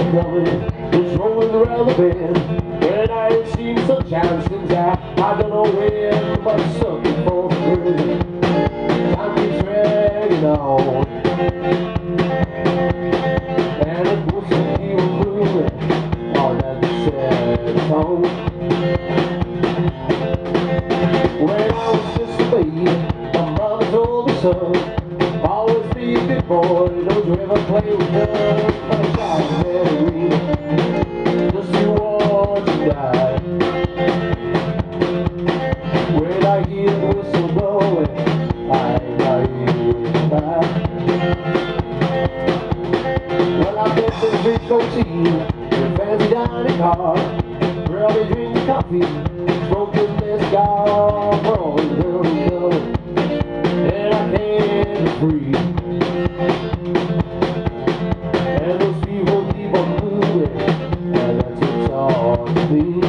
coming, it's rolling around the bend. And I ain't seen sunshine since I don't know when, but something for free. Time keeps dragging on, and it wants to keep moving on that sad tone. When I was just a baby, my mama told me, son, always be a good boy, don't you ever play with guns. But I tried to read, just to watch you die. When I hear the whistle blowing, I hear it back. Well, I bet the fish go tea, the fancy dining car, where they drink coffee, smoking mezcal, for all the dirty color, and I can't be free. And those people keep on moving, and that's what's all to me.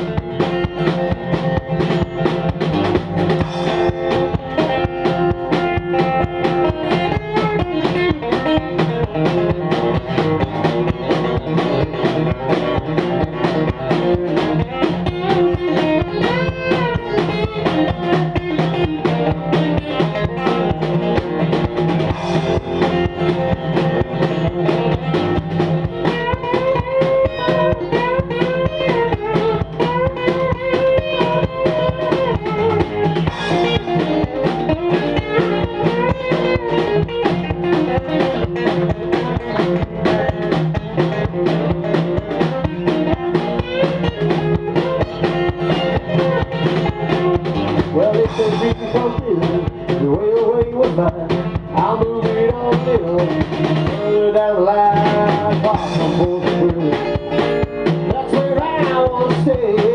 Well, if they treat me so busy, the way was mine, I'll move it on further down the line, far from both the That's where I want to stay.